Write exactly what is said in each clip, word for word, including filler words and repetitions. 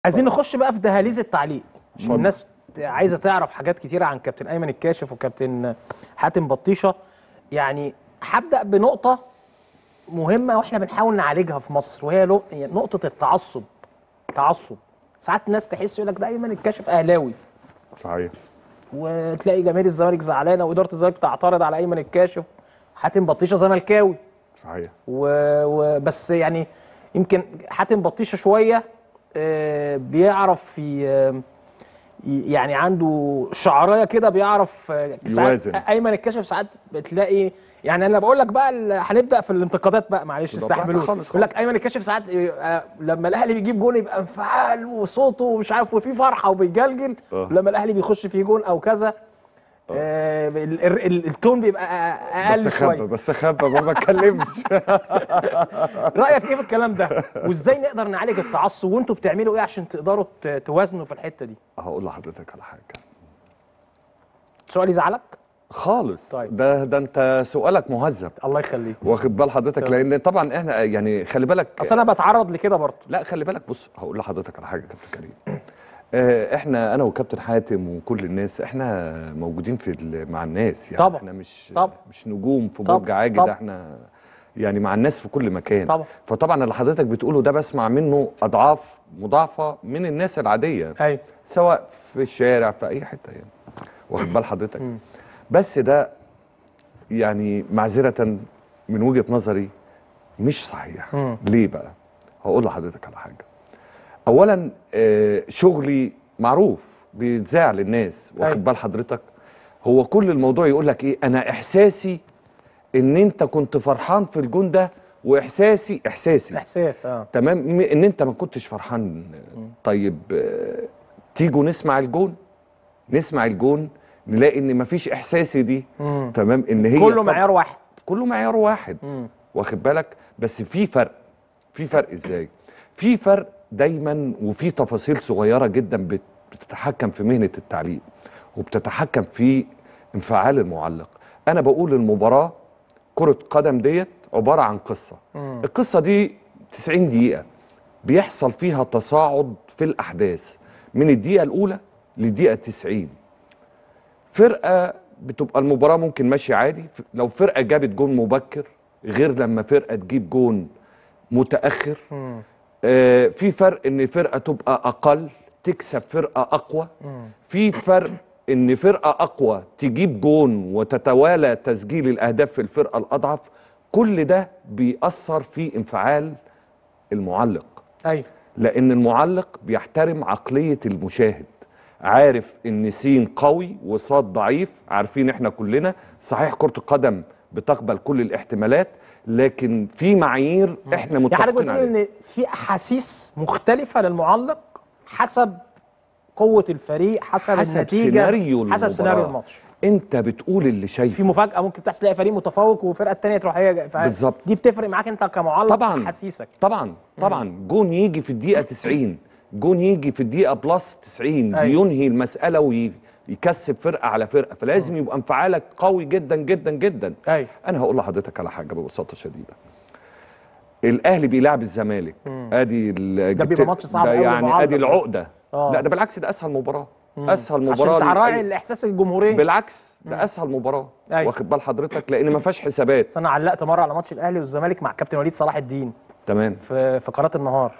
عايزين نخش بقى في دهاليز التعليق. الناس عايزه تعرف حاجات كتيره عن كابتن ايمن الكاشف وكابتن حاتم بطيشه. يعني هبدا بنقطه مهمه واحنا بنحاول نعالجها في مصر، وهي نقطه التعصب. تعصب ساعات الناس تحس يقول لك ده ايمن الكاشف اهلاوي، صحيح، وتلاقي جماهير الزمالك زعلانه واداره الزمالك تعترض على ايمن الكاشف. حاتم بطيشه زملكاوي، صحيح، وبس يعني يمكن حاتم بطيشه شويه آه، بيعرف ي- يعني عنده شعرايه كده، بيعرف آه، ساعات يوازن. ايمن الكاشف ساعات بتلاقي. يعني انا بقول لك بقى ال- هنبدا في الانتقادات بقى، معلش ده براحتك استحملوني. خالص يقول لك ايمن الكاشف ساعات يبقى لما الاهلي بيجيب جون يبقى انفعال وصوته ومش عارف وفي فرحه وبيجلجل، اه ولما الاهلي بيخش فيه جون او كذا آه، ال- ال- التون بيبقى اقل بس شويه. خبى بس خبى ما بتكلمش. رايك ايه في الكلام ده؟ وازاي نقدر نعالج التعصب؟ وانتوا بتعملوا ايه عشان تقدروا ت- توازنوا في الحته دي؟ هقول لحضرتك على حاجه سؤال يزعلك؟ خالص. طيب. ده ده انت سؤالك مهذب، الله يخليك. واخد بال حضرتك؟ تمام. لان طبعا احنا يعني خلي بالك. اصل انا بتعرض لكده برضه. لا خلي بالك، بص هقول لحضرتك على حاجه يا كابتن كريم. آه، احنا انا وكابتن حاتم وكل الناس احنا موجودين في ال- مع الناس، يعني طبعا. احنا مش طبعا. مش نجوم في طبعا. برج عاجي، طبعا. ده احنا يعني مع الناس في كل مكان. طبعا. فطبعا اللي حضرتك بتقوله ده بسمع منه اضعاف مضاعفه من الناس العاديه، ايوه. سواء في الشارع في اي حته يعني، واخد بال حضرتك؟ مم. بس ده يعني معذره من وجهه نظري مش صحيح. مم. ليه بقى؟ هقول لحضرتك على حاجه. اولا آه، شغلي معروف بيتذاع للناس، أيوة. واخد بال حضرتك؟ هو كل الموضوع يقول لك ايه؟ انا احساسي ان انت كنت فرحان في الجون ده، واحساسي احساسي احساس اه تمام م- ان انت ما كنتش فرحان. طيب آه، تيجوا نسمع الجون، نسمع الجون نلاقي ان مفيش احساسي دي. مم. تمام، ان هي كله طب- معيار واحد. كله معيار واحد، مم. واخد بالك؟ بس في فرق. في فرق ازاي؟ في فرق دايما، وفي تفاصيل صغيره جدا بت- بتتحكم في مهنه التعليق، وبتتحكم في انفعال المعلق. انا بقول المباراه كره قدم ديت عباره عن قصه. مم. القصه دي تسعين دقيقه بيحصل فيها تصاعد في الاحداث من الدقيقه الاولى للدقيقه تسعين. فرقه بتبقى المباراه ممكن ماشيه عادي، لو فرقه جابت جون مبكر غير لما فرقه تجيب جون متاخر. مم. آه، في فرق ان فرقه تبقى اقل تكسب فرقه اقوى. مم. في فرق ان فرقه اقوى تجيب جون وتتوالى تسجيل الاهداف في الفرقه الاضعف. كل ده بيأثر في انفعال المعلق، ايوه. لان المعلق بيحترم عقليه المشاهد، عارف ان سين قوي وصاد ضعيف. عارفين احنا كلنا صحيح كره القدم بتقبل كل الاحتمالات، لكن في معايير احنا يعني حضرتك متفقين بتقول عليها. ان في احاسيس مختلفه للمعلق حسب قوه الفريق، حسب, حسب النتيجه، سيناريو حسب المباراة. سيناريو الماتش. انت بتقول اللي في شايفه. مفاجاه ممكن تحصل، تلاقي فريق متفوق والفرقه الثانيه تروح هي ف- بالظبط. دي بتفرق معاك انت كمعلق. طبعا احاسيسك. طبعا طبعا جون يجي في الدقيقه تسعين، جون يجي في الدقيقه بلس تسعين، أيوة. بينهي المساله ويكسب فرقه على فرقه، فلازم يبقى انفعالك قوي جدا جدا جدا. ايوه. انا هقول لحضرتك على حاجه ببساطه شديده. الاهلي بيلعب الزمالك، مم. ادي ال- ده بيبقى ماتش صعب ده قوي يعني للمعلق ادي ده. العقده. آه. لا ده بالعكس، ده اسهل مباراه. مم. اسهل مباراه عشان تراعي لأي- الاحساس الجمهوري. بالعكس مم. ده اسهل مباراه. أيوة. واخد بال حضرتك؟ لان ما فيهاش حسابات. بس انا علقت مره على ماتش الاهلي والزمالك مع كابتن وليد صلاح الدين تمام. في في قناه النهار،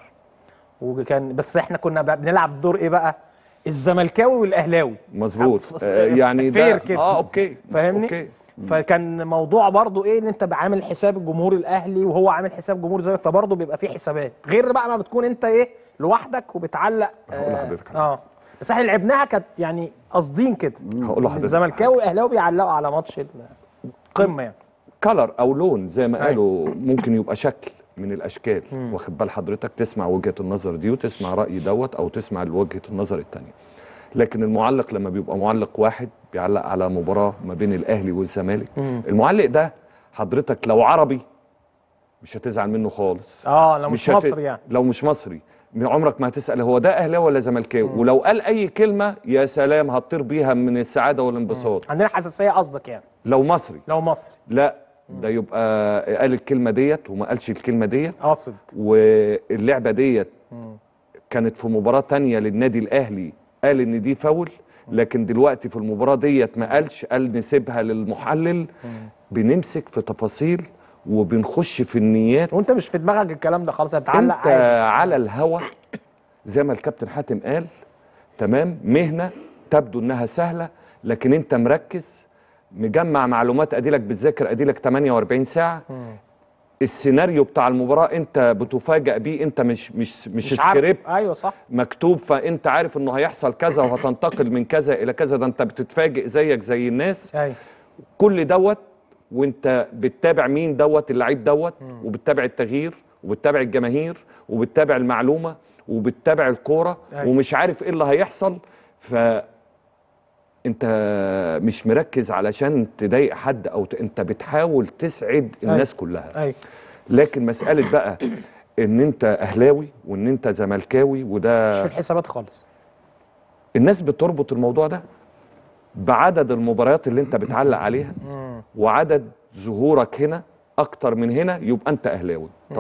وكان بس احنا كنا بقى بنلعب دور ايه بقى؟ الزملكاوي والاهلاوي. مظبوط. ف- آه يعني فير ده كده. اه اوكي فاهمني؟ اوكي. فكان موضوع برضو ايه، ان انت عامل حساب الجمهور الاهلي وهو عامل حساب جمهور الزمالك، فبرضو بيبقى في حسابات غير بقى ما بتكون انت ايه لوحدك وبتعلق. هقول اه, لحضرتك على آه. بس احنا لعبناها كانت يعني قاصدين كده. هقول لحضرتك الزملكاوي والاهلاوي بيعلقوا على ماتش القمه يعني. كلر او لون زي ما أيوة. قالوا، ممكن يبقى شكل من الاشكال. مم. واخد بال حضرتك؟ تسمع وجهه النظر دي وتسمع راي دوت، او تسمع وجهه النظر الثانيه. لكن المعلق لما بيبقى معلق واحد بيعلق على مباراه ما بين الاهلي والزمالك، مم. المعلق ده حضرتك لو عربي مش هتزعل منه خالص. اه لو مش, مش هت... مصري يعني. لو مش مصري عمرك ما هتسال هو ده اهلاوي ولا زملكاوي. ولو قال اي كلمه يا سلام هتطير بيها من السعاده والانبساط. عندنا حساسيه قصدك يعني. لو مصري. لو مصري لا ده يبقى قال الكلمه ديت وما قالش الكلمه ديت، قاصد. واللعبه ديت كانت في مباراه تانية للنادي الاهلي قال ان دي فاول، لكن دلوقتي في المباراه ديت ما قالش، قال نسيبها للمحلل. بنمسك في تفاصيل وبنخش في النيات، وانت مش في دماغك الكلام ده خلاص، هتعلق انت عادي. على الهوا زي ما الكابتن حاتم قال. تمام، مهنه تبدو انها سهله، لكن انت مركز مجمع معلومات، اديلك بتذاكر اديلك ثمانية وأربعين ساعه. مم. السيناريو بتاع المباراه انت بتفاجئ بيه، انت مش مش مش, مش عارف. سكريبت ايوه صح. مكتوب، فانت عارف انه هيحصل كذا وهتنتقل من كذا الى كذا. ده انت بتتفاجئ زيك زي الناس. ايوه. كل دوت وانت بتتابع مين دوت اللعيب دوت، وبتتابع التغيير، وبتتابع الجماهير، وبتتابع المعلومه، وبتتابع الكوره، أيوة. ومش عارف ايه اللي هيحصل. ف انت مش مركز علشان تضايق حد او ت... انت بتحاول تسعد الناس أيوة. كلها. ايوه. لكن مساله بقى ان انت اهلاوي وان انت زملكاوي وده مش في الحسابات خالص. الناس بتربط الموضوع ده بعدد المباريات اللي انت بتعلق عليها مم. وعدد ظهورك هنا اكتر من هنا، يبقى انت اهلاوي.